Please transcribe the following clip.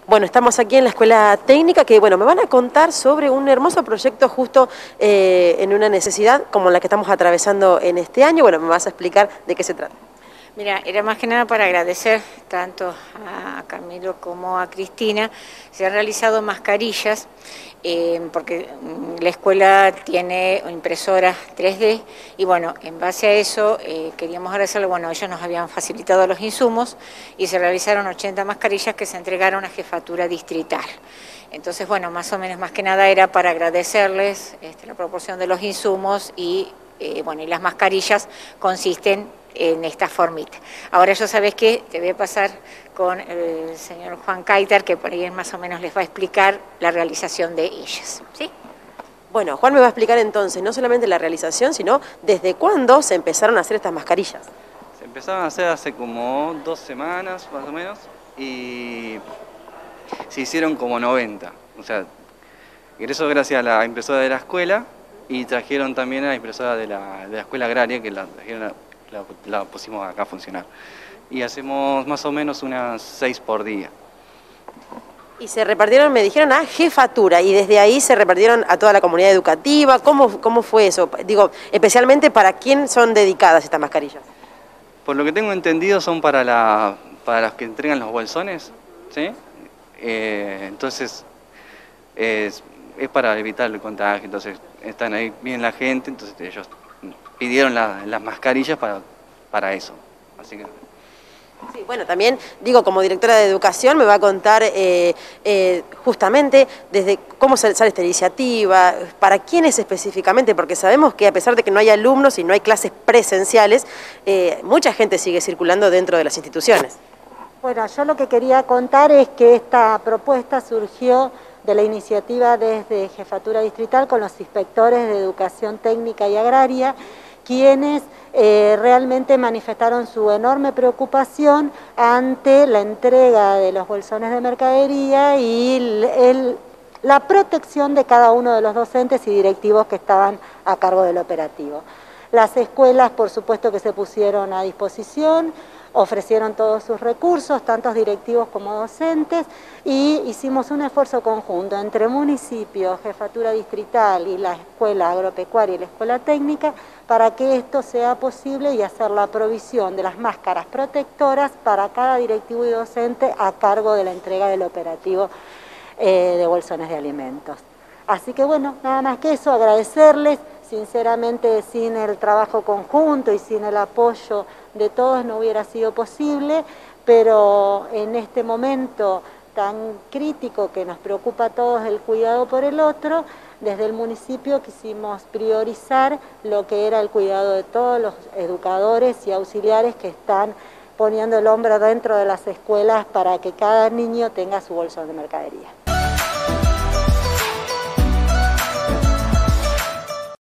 Bueno, estamos aquí en la Escuela Técnica que, bueno, me van a contar sobre un hermoso proyecto justo en una necesidad como la que estamos atravesando en este año. Bueno, me vas a explicar de qué se trata. Mira, era más que nada para agradecer tanto a Camilo como a Cristina. Se han realizado mascarillas porque la escuela tiene impresoras 3D y bueno, en base a eso queríamos agradecerle, bueno, ellos nos habían facilitado los insumos y se realizaron 80 mascarillas que se entregaron a Jefatura Distrital. Entonces, bueno, más o menos, más que nada era para agradecerles la proporción de los insumos y bueno, y las mascarillas consisten en esta formita. Ahora ya sabes que te voy a pasar con el señor Juan Kaitar, que por ahí más o menos les va a explicar la realización de ellas, ¿sí? Bueno, Juan me va a explicar entonces no solamente la realización, sino desde cuándo se empezaron a hacer estas mascarillas. Se empezaron a hacer hace como 2 semanas más o menos y se hicieron como 90. O sea, eso gracias a la impresora de la escuela y trajeron también a la impresora de la escuela agraria que la pusimos acá a funcionar. Y hacemos más o menos unas 6 por día. Y se repartieron, me dijeron, a jefatura, y desde ahí se repartieron a toda la comunidad educativa. ¿Cómo fue eso? Digo, especialmente, ¿para quién son dedicadas estas mascarillas? Por lo que tengo entendido son para los que entregan los bolsones, ¿sí? Entonces es para evitar el contagio, entonces están ahí bien la gente, entonces ellos pidieron las mascarillas para eso, así que... Sí, bueno, también, digo, como directora de educación me va a contar justamente desde cómo sale esta iniciativa, para quiénes específicamente, porque sabemos que a pesar de que no hay alumnos y no hay clases presenciales, mucha gente sigue circulando dentro de las instituciones. Bueno, yo lo que quería contar es que esta propuesta surgió de la iniciativa desde Jefatura Distrital con los inspectores de Educación Técnica y Agraria, quienes realmente manifestaron su enorme preocupación ante la entrega de los bolsones de mercadería y la protección de cada uno de los docentes y directivos que estaban a cargo del operativo. Las escuelas, por supuesto, que se pusieron a disposición, ofrecieron todos sus recursos, tanto directivos como docentes, y hicimos un esfuerzo conjunto entre municipios, Jefatura Distrital y la Escuela Agropecuaria y la Escuela Técnica para que esto sea posible y hacer la provisión de las máscaras protectoras para cada directivo y docente a cargo de la entrega del operativo de bolsones de alimentos. Así que bueno, nada más que eso, agradecerles. Sinceramente, sin el trabajo conjunto y sin el apoyo de todos no hubiera sido posible, pero en este momento tan crítico que nos preocupa a todos el cuidado por el otro, desde el municipio quisimos priorizar lo que era el cuidado de todos los educadores y auxiliares que están poniendo el hombro dentro de las escuelas para que cada niño tenga su bolsón de mercadería.